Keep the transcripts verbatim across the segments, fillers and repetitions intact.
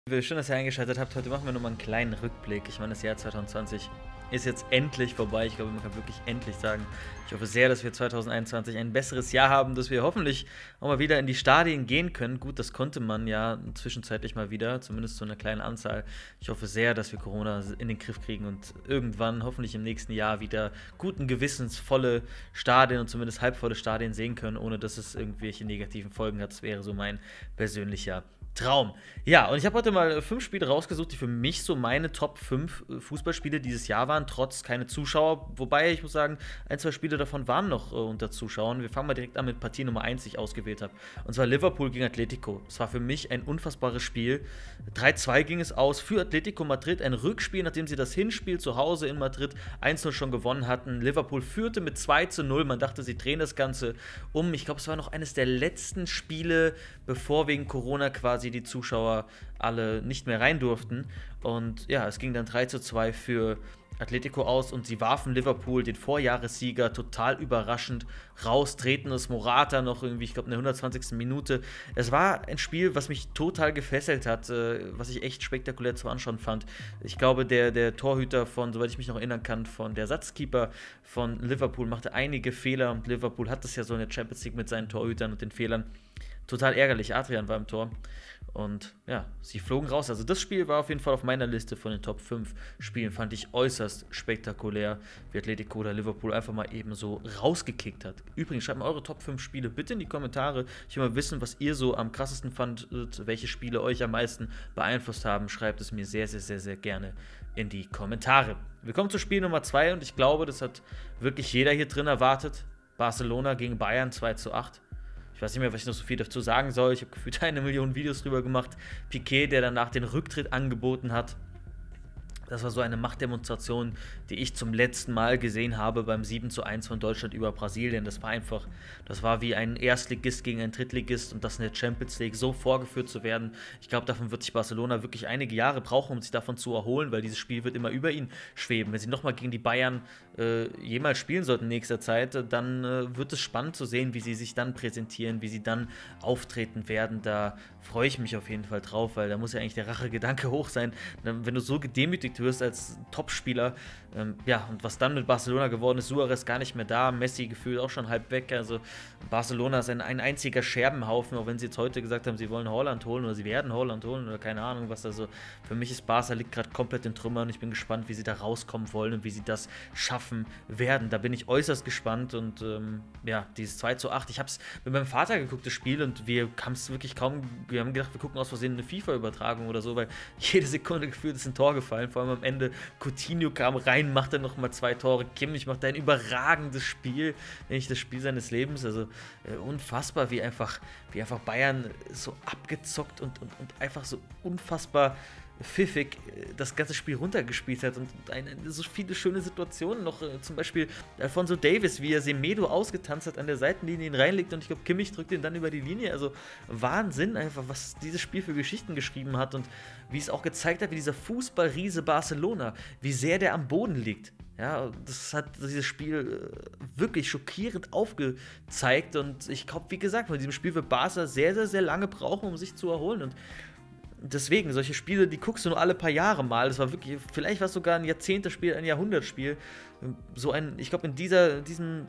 Schön, dass ihr eingeschaltet habt. Heute machen wir nochmal einen kleinen Rückblick. Ich meine, das Jahr zwanzig zwanzig ist jetzt endlich vorbei. Ich glaube, man kann wirklich endlich sagen, ich hoffe sehr, dass wir zwanzig einundzwanzig ein besseres Jahr haben, dass wir hoffentlich auch mal wieder in die Stadien gehen können. Gut, das konnte man ja zwischenzeitlich mal wieder, zumindest zu einer kleinen Anzahl. Ich hoffe sehr, dass wir Corona in den Griff kriegen und irgendwann, hoffentlich im nächsten Jahr, wieder guten Gewissens volle Stadien und zumindest halbvolle Stadien sehen können, ohne dass es irgendwelche negativen Folgen hat. Das wäre so mein persönlicher Traum. Ja, und ich habe heute mal fünf Spiele rausgesucht, die für mich so meine Top fünf Fußballspiele dieses Jahr waren, trotz keine Zuschauer. Wobei, ich muss sagen, ein, zwei Spiele davon waren noch äh, unter Zuschauern. Wir fangen mal direkt an mit Partie Nummer eins, die ich ausgewählt habe. Und zwar Liverpool gegen Atletico. Es war für mich ein unfassbares Spiel. drei zwei ging es aus für Atletico Madrid. Ein Rückspiel, nachdem sie das Hinspiel zu Hause in Madrid eins null schon gewonnen hatten. Liverpool führte mit zwei zu null. Man dachte, sie drehen das Ganze um. Ich glaube, es war noch eines der letzten Spiele, bevor wegen Corona quasi die Zuschauer alle nicht mehr rein durften. Und ja, es ging dann drei zu zwei für Atletico aus und sie warfen Liverpool, den Vorjahressieger, total überraschend raus, treten es Morata noch irgendwie, ich glaube, in der hundertzwanzigsten Minute. Es war ein Spiel, was mich total gefesselt hat, äh, was ich echt spektakulär zu anschauen fand. Ich glaube, der, der Torhüter von, soweit ich mich noch erinnern kann, von der Ersatzkeeper von Liverpool machte einige Fehler und Liverpool hat das ja so in der Champions League mit seinen Torhütern und den Fehlern. Total ärgerlich. Adrian war im Tor. Und ja, sie flogen raus. Also das Spiel war auf jeden Fall auf meiner Liste von den Top fünf Spielen. Fand ich äußerst spektakulär, wie Atletico oder Liverpool einfach mal eben so rausgekickt hat. Übrigens, schreibt mal eure Top fünf Spiele bitte in die Kommentare. Ich will mal wissen, was ihr so am krassesten fandet, welche Spiele euch am meisten beeinflusst haben. Schreibt es mir sehr, sehr, sehr, sehr gerne in die Kommentare. Wir kommen zu Spiel Nummer zwei und ich glaube, das hat wirklich jeder hier drin erwartet. Barcelona gegen Bayern zwei zu acht. Ich weiß nicht mehr, was ich noch so viel dazu sagen soll. Ich habe gefühlt eine Million Videos drüber gemacht. Piqué, der danach den Rücktritt angeboten hat. Das war so eine Machtdemonstration, die ich zum letzten Mal gesehen habe beim sieben zu eins von Deutschland über Brasilien. Das war einfach, das war wie ein Erstligist gegen einen Drittligist und das in der Champions League so vorgeführt zu werden. Ich glaube, davon wird sich Barcelona wirklich einige Jahre brauchen, um sich davon zu erholen, weil dieses Spiel wird immer über ihn schweben. Wenn sie nochmal gegen die Bayern äh, jemals spielen sollten in nächster Zeit, dann äh, wird es spannend zu sehen, wie sie sich dann präsentieren, wie sie dann auftreten werden. Da freue ich mich auf jeden Fall drauf, weil da muss ja eigentlich der Rachegedanke hoch sein. Wenn du so gedemütigt wirst als Topspieler, ähm, ja, und was dann mit Barcelona geworden ist, Suarez gar nicht mehr da, Messi gefühlt auch schon halb weg, also Barcelona ist ein, ein einziger Scherbenhaufen, auch wenn sie jetzt heute gesagt haben, sie wollen Holland holen oder sie werden Holland holen oder keine Ahnung was, also für mich ist Barca liegt gerade komplett in Trümmern und ich bin gespannt, wie sie da rauskommen wollen und wie sie das schaffen werden, da bin ich äußerst gespannt und ähm, ja, dieses zwei zu acht, ich habe es mit meinem Vater geguckt, das Spiel, und wir haben es wirklich kaum, wir haben gedacht, wir gucken aus Versehen eine FIFA-Übertragung oder so, weil jede Sekunde gefühlt ist ein Tor gefallen, vor allem am Ende, Coutinho kam rein, machte nochmal zwei Tore, Kimmich macht ein überragendes Spiel, nämlich das Spiel seines Lebens, also äh, unfassbar, wie einfach, wie einfach Bayern so abgezockt und, und, und einfach so unfassbar pfiffig das ganze Spiel runtergespielt hat und eine, so viele schöne Situationen noch, äh, zum Beispiel Alphonso Davies, wie er Semedo ausgetanzt hat, an der Seitenlinie ihn reinlegt und ich glaube, Kimmich drückt ihn dann über die Linie, also Wahnsinn einfach, was dieses Spiel für Geschichten geschrieben hat und wie es auch gezeigt hat, wie dieser Fußballriese Barcelona, wie sehr der am Boden liegt. Ja, das hat dieses Spiel wirklich schockierend aufgezeigt und ich glaube, wie gesagt, von diesem Spiel wird Barca sehr, sehr, sehr lange brauchen, um sich zu erholen und deswegen, solche Spiele, die guckst du nur alle paar Jahre mal. Das war wirklich, vielleicht war es sogar ein Jahrzehntespiel, ein Jahrhundertspiel. So ein, ich glaube, in dieser, diesem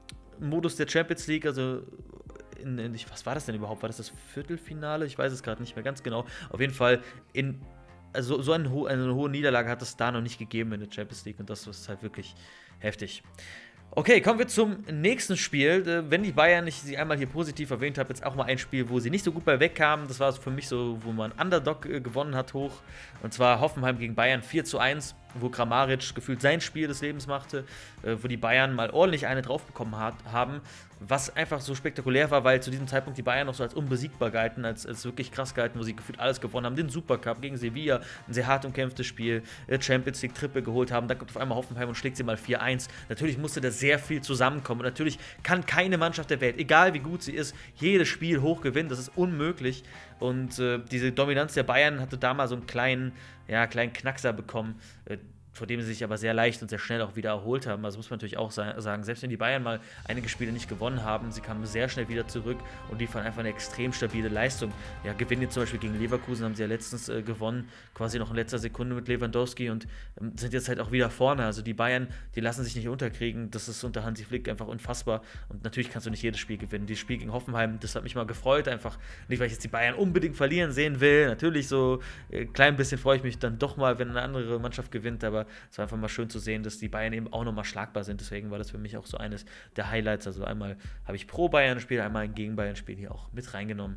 Modus der Champions League, also in, in, was war das denn überhaupt? War das das Viertelfinale? Ich weiß es gerade nicht mehr ganz genau. Auf jeden Fall, in, also so eine, ho eine hohe Niederlage hat es da noch nicht gegeben in der Champions League und das ist halt wirklich heftig. Okay, kommen wir zum nächsten Spiel. Wenn die Bayern, ich sie einmal hier positiv erwähnt habe, jetzt auch mal ein Spiel, wo sie nicht so gut bei wegkamen. Das war für mich so, wo man Underdog gewonnen hat hoch. Und zwar Hoffenheim gegen Bayern vier zu eins, wo Kramaric gefühlt sein Spiel des Lebens machte, wo die Bayern mal ordentlich eine drauf bekommen hat, haben. Was einfach so spektakulär war, weil zu diesem Zeitpunkt die Bayern noch so als unbesiegbar galten, als, als wirklich krass galten, wo sie gefühlt alles gewonnen haben. Den Supercup gegen Sevilla, ein sehr hart umkämpftes Spiel, Champions League Triple geholt haben. Dann kommt auf einmal Hoffenheim und schlägt sie mal vier eins. Natürlich musste da sehr viel zusammenkommen. Und natürlich kann keine Mannschaft der Welt, egal wie gut sie ist, jedes Spiel hoch gewinnen. Das ist unmöglich. Und äh, diese Dominanz der Bayern hatte da mal so einen kleinen, ja, kleinen Knackser bekommen. Äh, vor dem sie sich aber sehr leicht und sehr schnell auch wieder erholt haben. Also muss man natürlich auch sagen, selbst wenn die Bayern mal einige Spiele nicht gewonnen haben, sie kamen sehr schnell wieder zurück und liefern einfach eine extrem stabile Leistung. Ja, gewinnen jetzt zum Beispiel gegen Leverkusen, haben sie ja letztens äh, gewonnen, quasi noch in letzter Sekunde mit Lewandowski und ähm, sind jetzt halt auch wieder vorne. Also die Bayern, die lassen sich nicht unterkriegen. Das ist unter Hansi Flick einfach unfassbar. Und natürlich kannst du nicht jedes Spiel gewinnen. Dieses Spiel gegen Hoffenheim, das hat mich mal gefreut. Einfach nicht, weil ich jetzt die Bayern unbedingt verlieren sehen will. Natürlich so ein äh, klein bisschen freue ich mich dann doch mal, wenn eine andere Mannschaft gewinnt. Aber es war einfach mal schön zu sehen, dass die Bayern eben auch nochmal schlagbar sind. Deswegen war das für mich auch so eines der Highlights. Also einmal habe ich pro Bayern-Spiel, einmal ein gegen Bayern-Spiel hier auch mit reingenommen.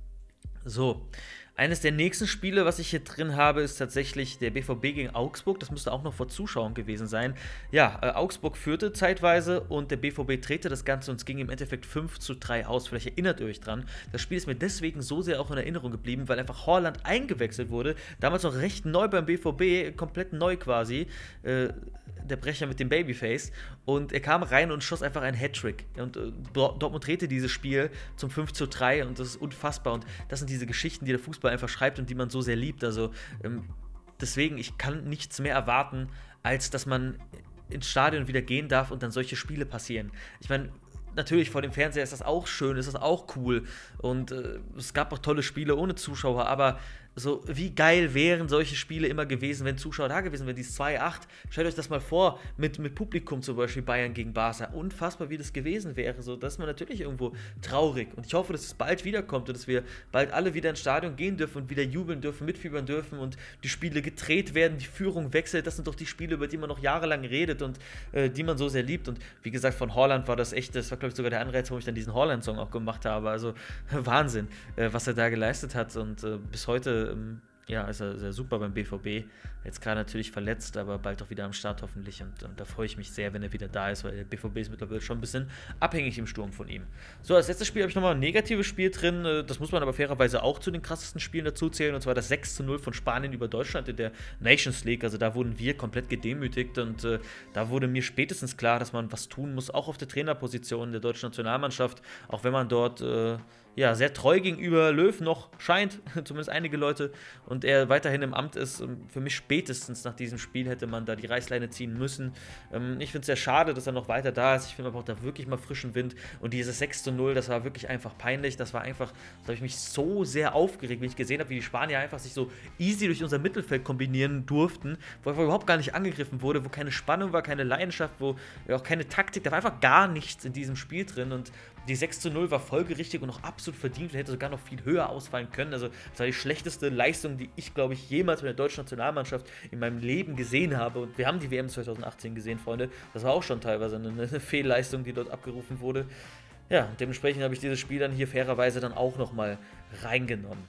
So, eines der nächsten Spiele, was ich hier drin habe, ist tatsächlich der B V B gegen Augsburg. Das müsste auch noch vor Zuschauern gewesen sein. Ja, äh, Augsburg führte zeitweise und der B V B drehte das Ganze und es ging im Endeffekt fünf zu drei aus. Vielleicht erinnert ihr euch dran. Das Spiel ist mir deswegen so sehr auch in Erinnerung geblieben, weil einfach Haaland eingewechselt wurde. Damals noch recht neu beim B V B, komplett neu quasi. Äh, der Brecher mit dem Babyface. Und er kam rein und schoss einfach einen Hattrick. Und äh, Dortmund drehte dieses Spiel zum fünf zu drei und das ist unfassbar. Und das sind diese Geschichten, die der Fußball einfach schreibt und die man so sehr liebt. Also ähm, deswegen, ich kann nichts mehr erwarten, als dass man ins Stadion wieder gehen darf und dann solche Spiele passieren. Ich meine, natürlich, vor dem Fernseher ist das auch schön, ist das auch cool. Und äh, es gab auch tolle Spiele ohne Zuschauer, aber so, wie geil wären solche Spiele immer gewesen, wenn Zuschauer da gewesen wären, dieses zwei acht. Stellt euch das mal vor, mit, mit Publikum zum Beispiel Bayern gegen Barca. Unfassbar, wie das gewesen wäre. So, das ist man natürlich irgendwo traurig. Und ich hoffe, dass es bald wiederkommt und dass wir bald alle wieder ins Stadion gehen dürfen und wieder jubeln dürfen, mitfiebern dürfen und die Spiele gedreht werden, die Führung wechselt. Das sind doch die Spiele, über die man noch jahrelang redet und äh, die man so sehr liebt. Und wie gesagt, von Haaland war das echt, das war glaube ich sogar der Anreiz, warum ich dann diesen Haaland-Song auch gemacht habe. Also Wahnsinn, äh, was er da geleistet hat und äh, bis heute ja, ist er sehr super beim B V B. Jetzt gerade natürlich verletzt, aber bald auch wieder am Start hoffentlich. Und, und da freue ich mich sehr, wenn er wieder da ist, weil der B V B ist mittlerweile schon ein bisschen abhängig im Sturm von ihm. So, als letztes Spiel habe ich nochmal ein negatives Spiel drin. Das muss man aber fairerweise auch zu den krassesten Spielen dazu zählen. Und zwar das sechs zu null von Spanien über Deutschland in der Nations League. Also da wurden wir komplett gedemütigt. Und äh, da wurde mir spätestens klar, dass man was tun muss, auch auf der Trainerposition der deutschen Nationalmannschaft. Auch wenn man dort äh, ja, sehr treu gegenüber Löw noch scheint, zumindest einige Leute, und er weiterhin im Amt ist. Für mich spätestens nach diesem Spiel hätte man da die Reißleine ziehen müssen. Ich finde es sehr schade, dass er noch weiter da ist. Ich finde, man braucht da wirklich mal frischen Wind. Und dieses sechs zu null, das war wirklich einfach peinlich. Das war einfach, da habe ich mich so sehr aufgeregt, wenn ich gesehen habe, wie die Spanier einfach sich so easy durch unser Mittelfeld kombinieren durften, wo einfach überhaupt gar nicht angegriffen wurde, wo keine Spannung war, keine Leidenschaft, wo auch keine Taktik, da war einfach gar nichts in diesem Spiel drin. Und die sechs zu null war folgerichtig und auch absolut verdient und hätte sogar noch viel höher ausfallen können. Also das war die schlechteste Leistung, die ich, glaube ich, jemals mit der deutschen Nationalmannschaft in meinem Leben gesehen habe. Und wir haben die W M zwanzig achtzehn gesehen, Freunde. Das war auch schon teilweise eine, eine Fehlleistung, die dort abgerufen wurde. Ja, dementsprechend habe ich dieses Spiel dann hier fairerweise dann auch nochmal reingenommen.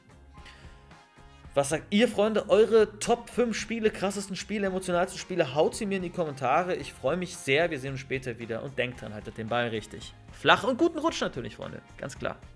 Was sagt ihr, Freunde? Eure Top fünf Spiele, krassesten Spiele, emotionalsten Spiele, haut sie mir in die Kommentare. Ich freue mich sehr. Wir sehen uns später wieder und denkt dran, haltet den Ball richtig flach und guten Rutsch natürlich, Freunde. Ganz klar.